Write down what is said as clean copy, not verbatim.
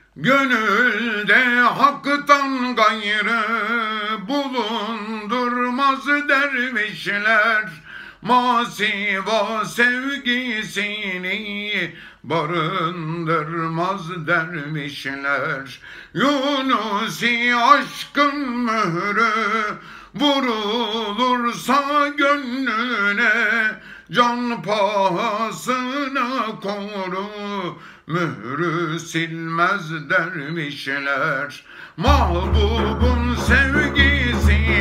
Gönülde haktan gayrı bulundurmaz dervişler, masiva sevgisini barındırmaz dervişler. Yunusi aşkın mührü vurulursa gönlüne, can pahasına koru mührü silmez dervişler. Mahbubun sevgisi